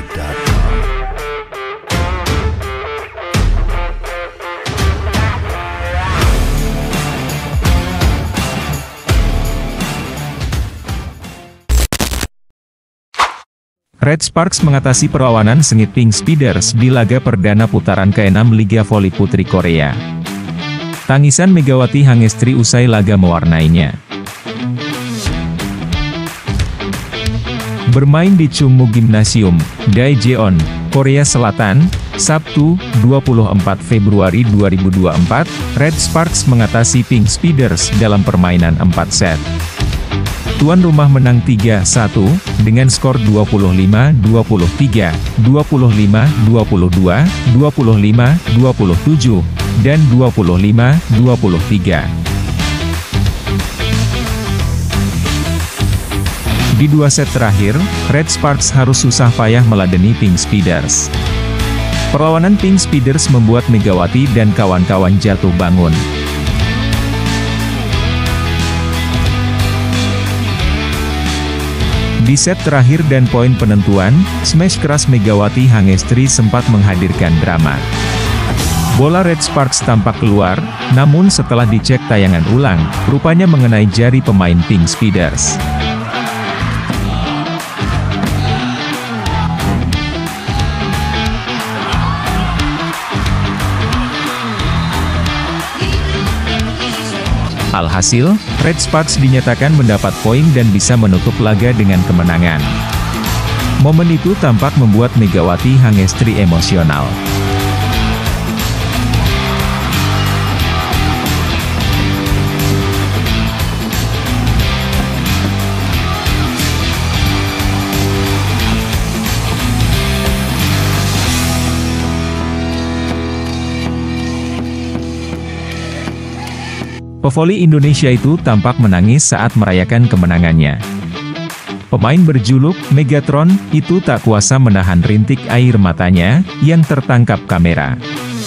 datang. Red Sparks mengatasi perlawanan sengit Pink Speeders di laga perdana putaran ke-6 Liga Voli Putri Korea. Tangisan Megawati Hangestri usai laga mewarnainya. Bermain di Chungmu Gymnasium, Daejeon, Korea Selatan, Sabtu, 24 Februari 2024, Red Sparks mengatasi Pink Speeders dalam permainan 4 set. Tuan rumah menang 3-1, dengan skor 25-23, 25-22, 25-27, dan 25-23. Di dua set terakhir, Red Sparks harus susah payah meladeni Pink Speeders. Perlawanan Pink Speeders membuat Megawati dan kawan-kawan jatuh bangun. Di set terakhir dan poin penentuan, smash keras Megawati Hangestri sempat menghadirkan drama. Bola Red Sparks tampak keluar, namun setelah dicek tayangan ulang, rupanya mengenai jari pemain Pink Speeders. Alhasil, Red Sparks dinyatakan mendapat poin dan bisa menutup laga dengan kemenangan. Momen itu tampak membuat Megawati Hangestri emosional. Pevoli Indonesia itu tampak menangis saat merayakan kemenangannya. Pemain berjuluk Megatron itu tak kuasa menahan rintik air matanya yang tertangkap kamera.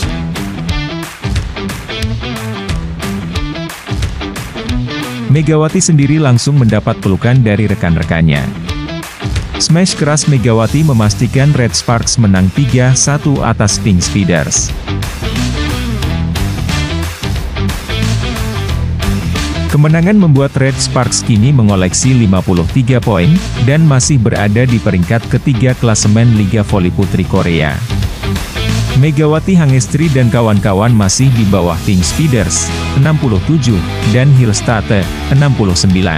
Megawati sendiri langsung mendapat pelukan dari rekan-rekannya. Smash keras Megawati memastikan Red Sparks menang 3-1 atas Pink Speeders. Kemenangan membuat Red Sparks kini mengoleksi 53 poin, dan masih berada di peringkat ketiga klasemen Liga Voli Putri Korea. Megawati Hangestri dan kawan-kawan masih di bawah Pink Speeders, 67, dan Hillstate, 69.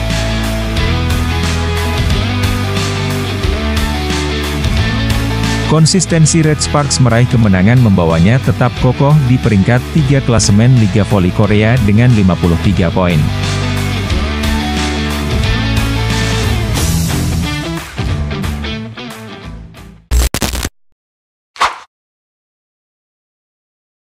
Konsistensi Red Sparks meraih kemenangan membawanya tetap kokoh di peringkat 3 klasemen Liga Voli Korea dengan 53 poin.